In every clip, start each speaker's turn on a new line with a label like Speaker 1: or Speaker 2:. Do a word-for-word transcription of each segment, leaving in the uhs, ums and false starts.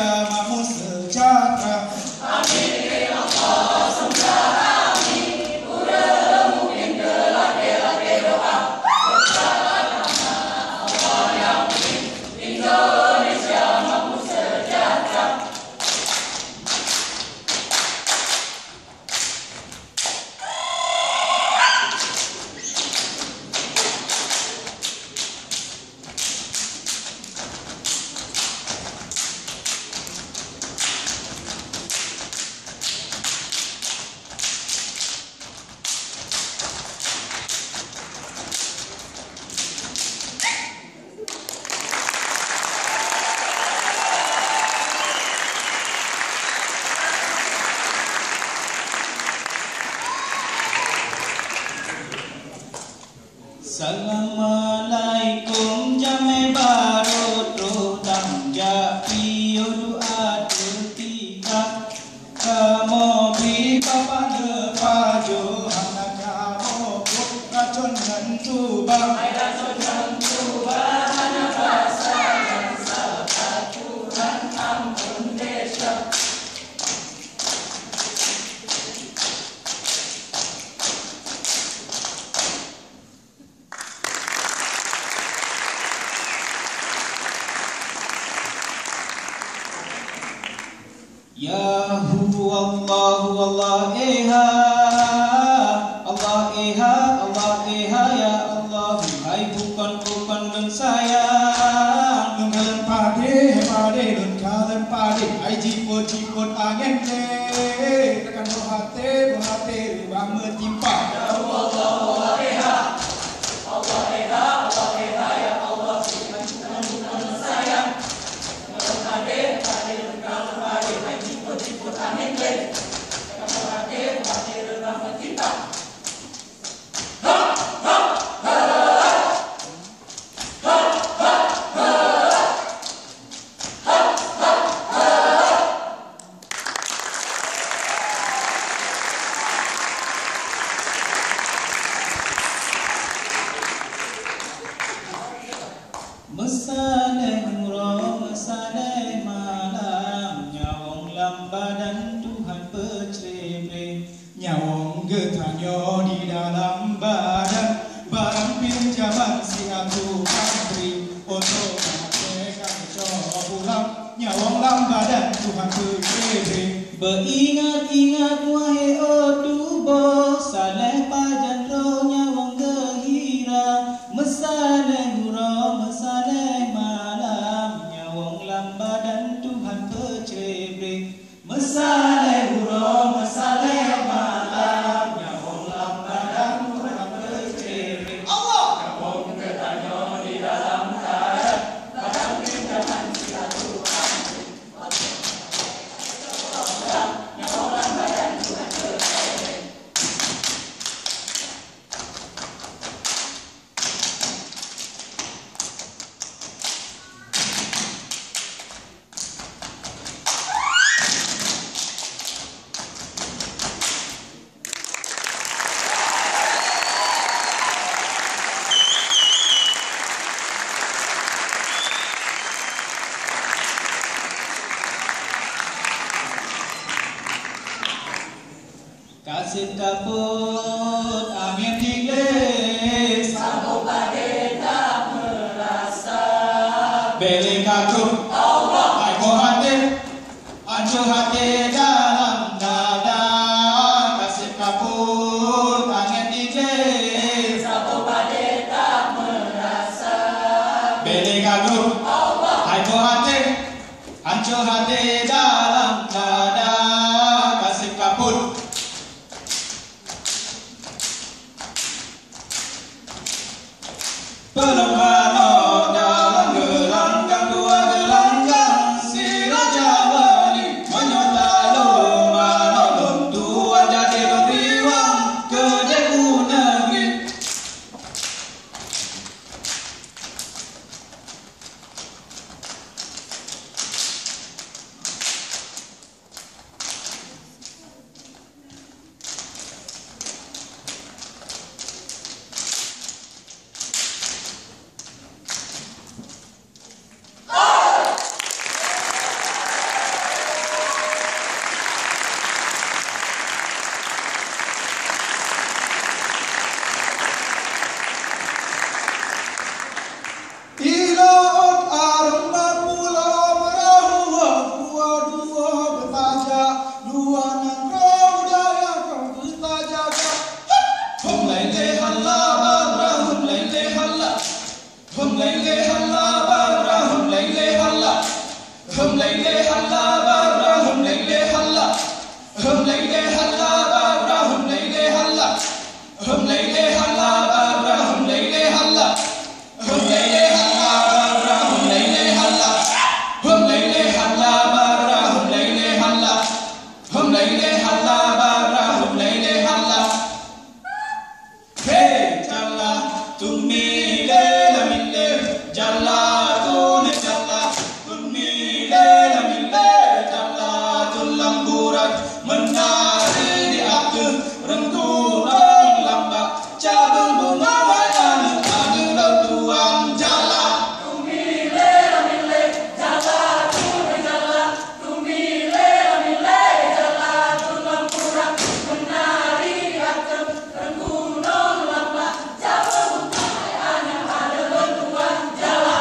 Speaker 1: Indonesia makmur sejahtera. Amin ya Allah, semoga amin. Pura mungkin gelak-gelak doa. Bersama Allah yang mungkin Indonesia makmur sejahtera. Assalamualaikum jamai baru terutang japi doa tertika kamu bi papa de pajo anak kamu racun dan tuba racun dan tuba anak rasa yang sabar Tuhan ampun desa. Ya hu Allah Allah eha Allah eha Allah eha ya Allah hai bukan bukan dan sayang dengan pade pade dan kalian pade hai jiput jiput angin le tekan hati hati bang metimpa ya Allah Allah eha Allah eha Allah eha ya Allah bukan bukan dan sayang dengan pade pade dan kalian pade hai jiput angin le tekan hati hati bang metimpa. Mesaleh nuro, mesaleh malam, nyawong lambadan Tuhan pecere, nyawong getanyo di dalam badan, barang pinjaman si aku pantri, untuk mereka coba pulang, nyawong lambadan Tuhan pecere. Beringat-ingat wahai odubo, saleh pajan ro nyawong gehira, mesaleh nuro, mesaleh malam, nyawong lambadan Tuhan pecere. Mesaleh nuro, mesaleh malam, nyawong lambadan Tuhan pecere. Allah nyawong getanyo di dalam badan, barang pinjaman si aku pantri, nyawong lambadan Tuhan pecere. Kasih kaput angin tiglis, kamu pade tak merasa. Beli kagum Allah, aku hati, ancu hati dalam dada. Kasih kaput angin tiglis, kamu pade tak merasa. Beli kagum Allah, aku hati, ancu hati dalam dada. Kasih kaput Pelembano dalam gelanggang dua gelanggang si Raja Wali menyota lomba nolong tuan jadi lombiwang ke deku negeri. lay halla babra hum lay lay halla hum lay lay halla babra hum lay lay halla hum lay lay halla babra hum lay lay halla hum lay lay halla babra hum lay lay halla hum lay lay halla babra hum lay lay halla hum lay lay halla babra hum lay lay halla hey jalla tummi le la mille jalla tune jalla tummi le la mille jalla tulamburat menari di aku rengkunang lambak cabang bunga wayang adu tuang jalla
Speaker 2: tummi le la mille jalla tune jalla tummi le la mille jalla tulamburat menari di aku rengkunang lambak cabang bunga wayang adu tuang jalla.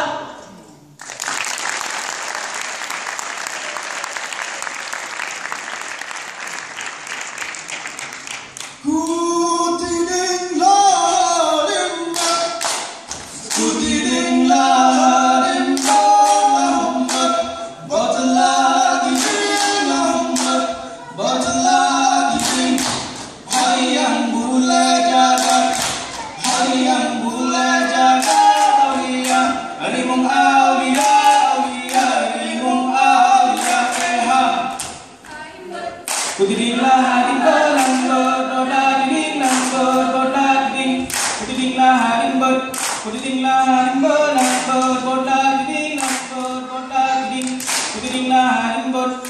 Speaker 1: Kutiding larimba, kutiding larimba, Muhammad, botol lagi Muhammad, botol lagi. Hayang bula jaga, hayang bula jaga, awliya, alimung awliya, awliya, alimung awliya, eha. Kutiding larimba, Kutiding laharing bird, kutiding laharing bird, bird, bird, kutiding bird, kutiding laharing bird.